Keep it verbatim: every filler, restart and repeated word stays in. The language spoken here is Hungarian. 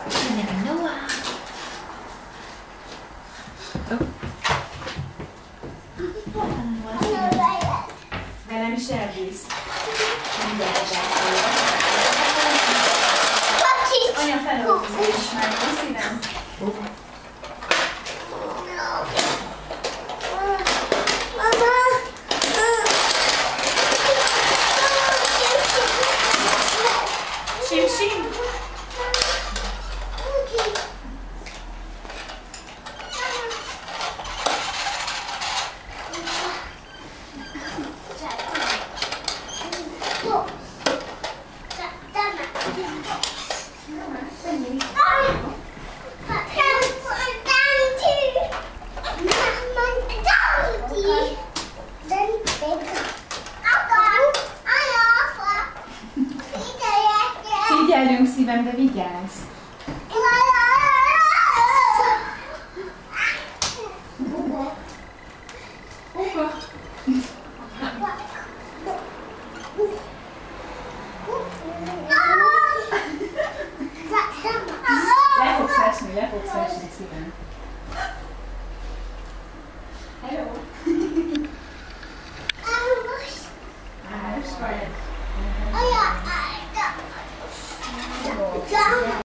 Menjünk Noah. Velem is elbíz. Anya felöltözés már, jó szívem? Sim, sim. Figyelünk szívem, de vigyázz! Opa!